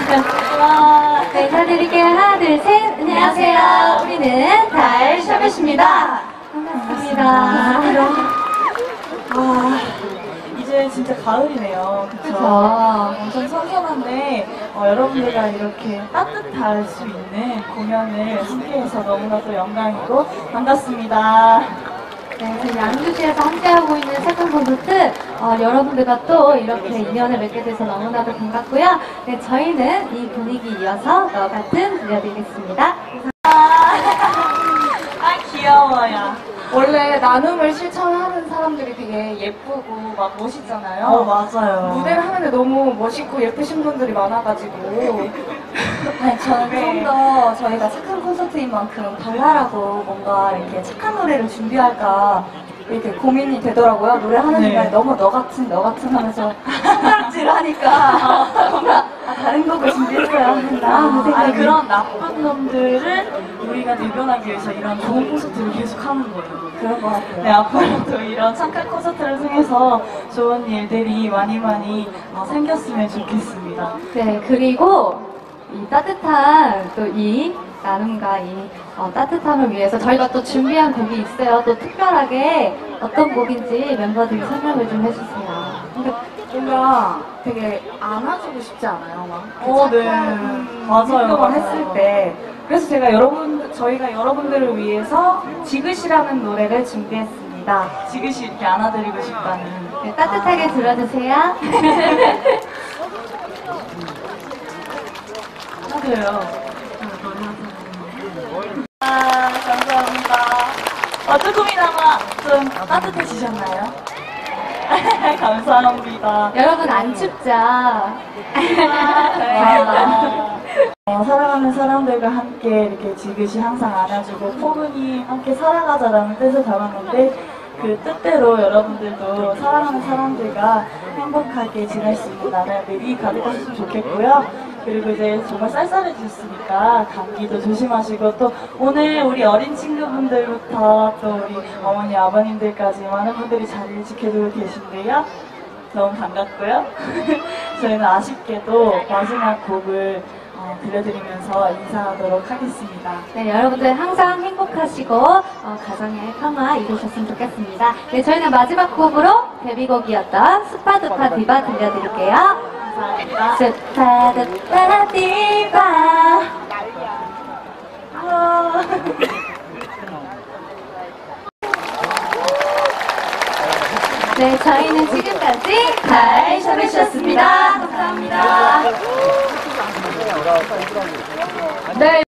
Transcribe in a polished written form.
네, 인사드릴게요. 하나, 둘, 셋. 안녕하세요. 우리는 달샤벳입니다. 반갑습니다. 이제 진짜 가을이네요. 그쵸? 그쵸. 엄청 선선한데 여러분들과 이렇게 따뜻할 수 있는 공연을 함께해서 너무나도 영광이고 반갑습니다. 네, 저희 양주시에서 함께하고 있는 세컨 콘서트 여러분들과 또 이렇게 인연을 맺게 돼서 너무나도 반갑고요. 네, 저희는 이 분위기 이어서 너 같은 들려드리겠습니다. 귀여워요. 원래 나눔을 실천하는 사람들이 되게 예쁘고 막 멋있잖아요. 맞아요. 무대를 하는데 너무 멋있고 예쁘신 분들이 많아가지고. 아니, 저는 좀 더 저희가 착한 콘서트인 만큼 발랄하고 뭔가 이렇게 착한 노래를 준비할까 이렇게 고민이 되더라고요. 노래하는 중간에 너무 너 같은 하면서 손가락질 하니까 뭔가 다른 곡을 준비했어야 한다. 아니, 그런 나쁜 놈들을 우리가 대변하기 위해서 이런 좋은 콘서트를 계속 하는 거예요. 그런 것 같아요. 네, 앞으로도 이런 착한 콘서트를 통해서 좋은 일들이 많이 생겼으면 좋겠습니다. 네, 그리고 이 따뜻한 또 이 나눔과 이 따뜻함을 위해서 저희가 또 준비한 곡이 있어요. 또 특별하게 어떤 곡인지 멤버들이 설명을 좀 해주세요. 근데 뭔가 되게 안아주고 싶지 않아요? 막. 네. 맞아요. 행동을 했을 때. 그래서 제가 저희가 여러분들을 위해서 지그시라는 노래를 준비했습니다. 지그시 이렇게 안아드리고 싶다는. 네, 따뜻하게 들어주세요. 하세요. 감사합니다. 조금이나마 좀 따뜻해지셨나요? 감사합니다. 여러분 안 춥죠? 다행이다. 사랑하는 사람들과 함께 이렇게 지그시 항상 안아주고 포근히 함께 살아가자라는 뜻을 담았는데 그 뜻대로 여러분들도 사랑하는 사람들과 행복하게 지낼 수 있는 나날들이 가득하셨으면 좋겠고요. 그리고 이제 정말 쌀쌀해졌으니까 감기도 조심하시고 또 오늘 우리 어린 친구분들부터 또 우리 어머니 아버님들까지 많은 분들이 자리를 지켜주고 계신데요. 너무 반갑고요. 저희는 아쉽게도 마지막 곡을 들려드리면서 인사하도록 하겠습니다. 네, 여러분들 항상 행복하시고 가정의 평화 이루셨으면 좋겠습니다. 네, 저희는 마지막 곡으로 데뷔곡이었던 스파두파 디바 들려드릴게요. 감사합니다. 스파두파 디바. 네, 저희는 지금까지 달샤벳이었습니다. 감사합니다. 네.